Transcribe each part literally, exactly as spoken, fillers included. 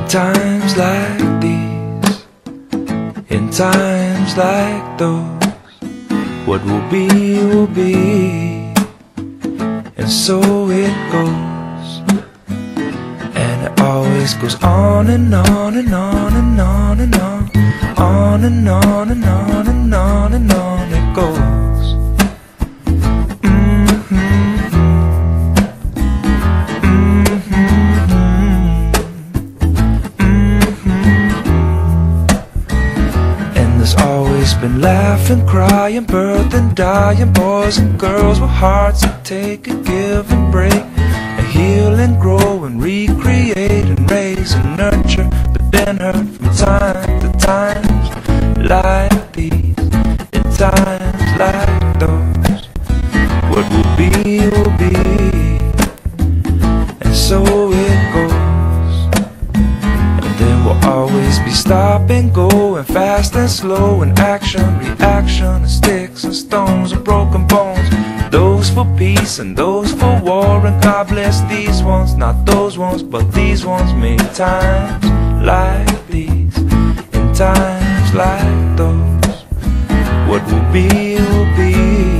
times like these, in times like those, what will be, will be, and so it goes. And it always goes on and on and on and on and on, on and on and on and on and on it goes. Been laughing, crying, birthing, dying, boys and girls with hearts that take and give and break, and heal and grow and recreate and raise and nurture, but then hurt from time to times like these, in times like those, what will be, will be, and so it goes. Will always be stop and go, and fast and slow, and action, reaction, and sticks and stones and broken bones. Those for peace and those for war, and God bless these ones, not those ones, but these ones. Many times like these, in times like those, what will be, will be,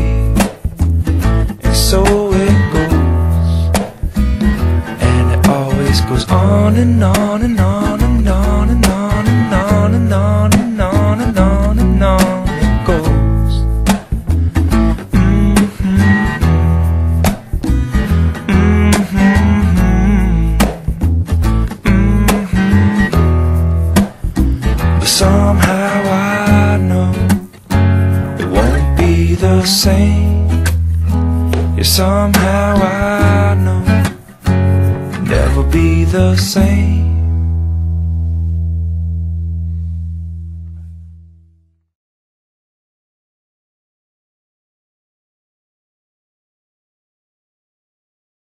and so it goes. And it always goes on and on and on and on and on and on and on and on and on and on it goes. Mm-hmm. Mm-hmm. Mm-hmm. But somehow I know it won't be the same. Yeah, somehow I know it'll never be the same.